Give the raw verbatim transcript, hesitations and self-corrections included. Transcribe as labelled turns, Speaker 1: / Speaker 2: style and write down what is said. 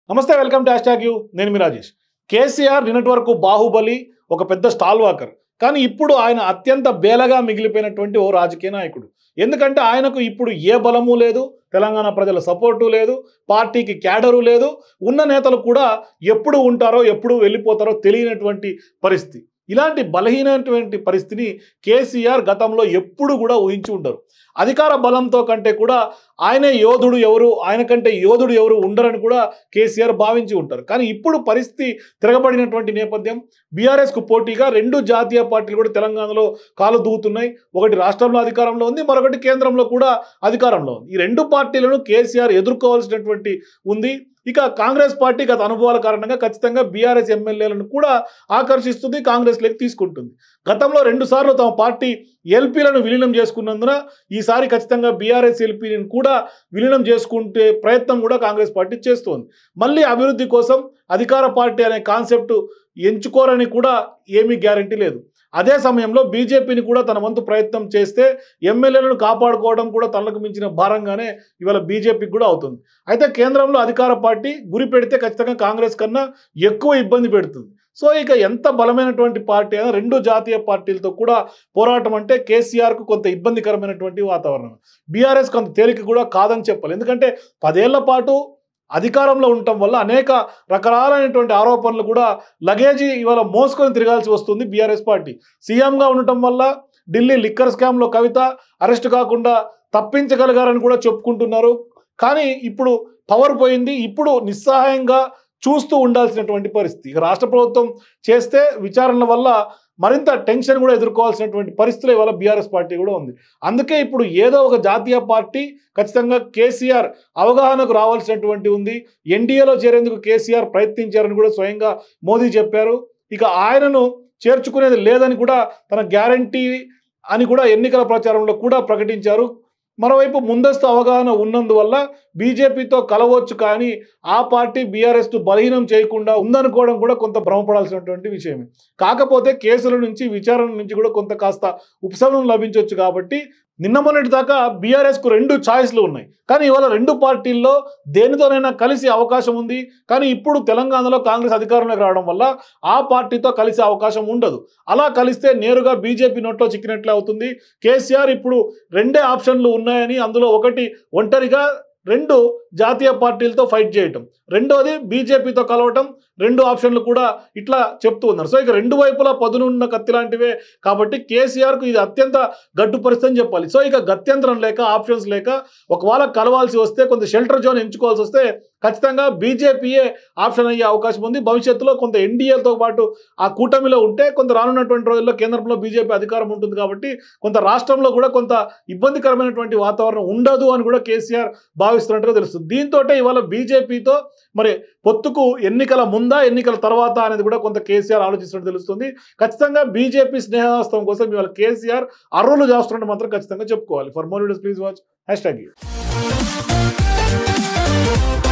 Speaker 1: నమస్తే welcome to hashtag you నేను మీ రాజేష్. కేసీఆర్ నిన్నటి వరకు బాహుబలి ఒక పెద్ద స్టాల్ వాకర్, కానీ ఇప్పుడు ఆయన అత్యంత బేలగా మిగిలిపోయినటువంటి ఓ రాజకీయ నాయకుడు. ఎందుకంటే ఆయనకు ఇప్పుడు ఏ బలము లేదు, తెలంగాణ ప్రజల సపోర్టు లేదు, పార్టీకి క్యాడరు లేదు, ఉన్న నేతలు కూడా ఎప్పుడు ఉంటారో ఎప్పుడు వెళ్ళిపోతారో తెలియనటువంటి పరిస్థితి. ఇలాంటి బలహీనటువంటి పరిస్థితిని కేసీఆర్ గతంలో ఎప్పుడు కూడా ఊహించి ఉంటారు. అధికార బలంతో కంటే కూడా ఆయనే యోధుడు ఎవరు, ఆయన కంటే యోధుడు ఎవరు ఉండరని కూడా కేసీఆర్ భావించి ఉంటారు. కానీ ఇప్పుడు పరిస్థితి తిరగబడినటువంటి నేపథ్యం, బీఆర్ఎస్కు పోటీగా రెండు జాతీయ పార్టీలు కూడా తెలంగాణలో కాలు దూగుతున్నాయి. ఒకటి రాష్ట్రంలో అధికారంలో ఉంది, మరొకటి కేంద్రంలో కూడా అధికారంలో ఉంది. ఈ రెండు పార్టీలను కేసీఆర్ ఎదుర్కోవాల్సినటువంటి ఉంది. ఇక కాంగ్రెస్ పార్టీ గత అనుభవాల కారణంగా ఖచ్చితంగా బీఆర్ఎస్ ఎమ్మెల్యేలను కూడా ఆకర్షిస్తుంది, కాంగ్రెస్లోకి తీసుకుంటుంది. గతంలో రెండు సార్లు తమ పార్టీ ఎల్పీలను విలీనం చేసుకున్నందున ఈసారి ఖచ్చితంగా బీఆర్ఎస్ ఎల్పీని కూడా విలీనం చేసుకుంటే ప్రయత్నం కూడా కాంగ్రెస్ పార్టీ చేస్తోంది. మళ్ళీ అభివృద్ధి కోసం అధికార పార్టీ అనే కాన్సెప్ట్ ఎంచుకోరని కూడా ఏమీ గ్యారంటీ లేదు. అదే సమయంలో బీజేపీని కూడా తన వంతు ప్రయత్నం చేస్తే ఎమ్మెల్యేలను కాపాడుకోవడం కూడా తనకు మించిన భారంగానే ఇవాళ బీజేపీకి కూడా అవుతుంది. అయితే కేంద్రంలో అధికార పార్టీ గురి పెడితే ఖచ్చితంగా కాంగ్రెస్ కన్నా ఎక్కువ ఇబ్బంది పెడుతుంది. సో ఇక ఎంత బలమైనటువంటి పార్టీ అయినా రెండు జాతీయ పార్టీలతో కూడా పోరాటం అంటే కేసీఆర్కు కొంత ఇబ్బందికరమైనటువంటి వాతావరణం. బీఆర్ఎస్ కొంత తేలిక కూడా కాదని చెప్పాలి. ఎందుకంటే పదేళ్ల పాటు అధికారంలో ఉండటం వల్ల అనేక రకరకాలైనటువంటి ఆరోపణలు కూడా లగేజీ ఇవాళ మోసుకొని తిరగాల్సి వస్తుంది బీఆర్ఎస్ పార్టీ. సీఎంగా ఉండటం వల్ల ఢిల్లీ లిక్కర్ స్కామ్లో కవిత అరెస్ట్ కాకుండా తప్పించగలిగారని కూడా చెప్పుకుంటున్నారు. కానీ ఇప్పుడు పవర్ పోయింది, ఇప్పుడు నిస్సహాయంగా చూస్తూ ఉండాల్సినటువంటి పరిస్థితి. ఇక రాష్ట్ర ప్రభుత్వం చేస్తే విచారణల వల్ల మరింత టెన్షన్ కూడా ఎదుర్కోవాల్సినటువంటి పరిస్థితులు ఇవాళ బీఆర్ఎస్ పార్టీ కూడా ఉంది. అందుకే ఇప్పుడు ఏదో ఒక జాతీయ పార్టీ ఖచ్చితంగా కేసీఆర్ అవగాహనకు రావాల్సినటువంటి ఉంది. ఎన్డీఏలో చేరేందుకు కేసీఆర్ ప్రయత్నించారని కూడా స్వయంగా మోదీ చెప్పారు. ఇక ఆయనను చేర్చుకునేది లేదని కూడా తన గ్యారంటీ అని కూడా ఎన్నికల ప్రచారంలో కూడా ప్రకటించారు. మరోవైపు ముందస్తు అవగాహన ఉన్నందువల్ల బీజేపీతో కలవచ్చు, కానీ ఆ పార్టీ బీఆర్ఎస్ బలహీనం చేయకుండా ఉందనుకోవడం కూడా కొంత భ్రమపడాల్సినటువంటి విషయమే. కాకపోతే కేసుల నుంచి విచారణ నుంచి కూడా కొంత కాస్త ఉపశమనం లభించవచ్చు. కాబట్టి నిన్న మొన్నటి దాకా బీఆర్ఎస్కు రెండు ఛాయిస్లు ఉన్నాయి, కానీ ఇవాళ రెండు పార్టీల్లో దేనితోనైనా కలిసి అవకాశం ఉంది. కానీ ఇప్పుడు తెలంగాణలో కాంగ్రెస్ అధికారంలోకి రావడం వల్ల ఆ పార్టీతో కలిసే అవకాశం ఉండదు. అలా కలిస్తే నేరుగా బీజేపీ నోట్లో చిక్కినట్లే అవుతుంది. కేసీఆర్ ఇప్పుడు రెండే ఆప్షన్లు ఉన్నాయని, అందులో ఒకటి ఒంటరిగా రెండు జాతీయ పార్టీలతో ఫైట్ చేయటం, రెండోది బీజేపీతో కలవటం, రెండు ఆప్షన్లు కూడా ఇట్లా చెప్తూ ఉన్నారు. సో ఇక రెండు వైపులా పదునున్న కత్తి లాంటివే కాబట్టి కేసీఆర్కు ఇది అత్యంత గడ్డు పరిస్థితి అని చెప్పాలి. సో ఇక గత్యంతరం లేక, ఆప్షన్స్ లేక ఒకవేళ కలవాల్సి వస్తే, కొంత షెల్టర్ జోన్ ఎంచుకోవాల్సి వస్తే ఖచ్చితంగా బీజేపీయే ఆప్షన్ అయ్యే అవకాశం ఉంది. భవిష్యత్తులో కొంత ఎన్డీఏతో పాటు ఆ కూటమిలో ఉంటే కొంత రానున్నటువంటి రోజుల్లో కేంద్రంలో బీజేపీ అధికారం ఉంటుంది. కాబట్టి కొంత రాష్ట్రంలో కూడా కొంత ఇబ్బందికరమైనటువంటి వాతావరణం ఉండదు అని కూడా కేసీఆర్ భావిస్తున్నట్టుగా తెలుస్తుంది. దీంతో ఇవాళ బీజేపీతో మరి పొత్తుకు ఎన్నికల ముందా ఎన్నికల తర్వాత అనేది కూడా కొంత కేసీఆర్ ఆలోచిస్తున్నట్టు తెలుస్తుంది. ఖచ్చితంగా బీజేపీ స్నేహహస్తం కోసం ఇవాళ కేసీఆర్ అర్రులు చేస్తున్నట్టు మాత్రం ఖచ్చితంగా చెప్పుకోవాలి. For more videos please watch hashtag you.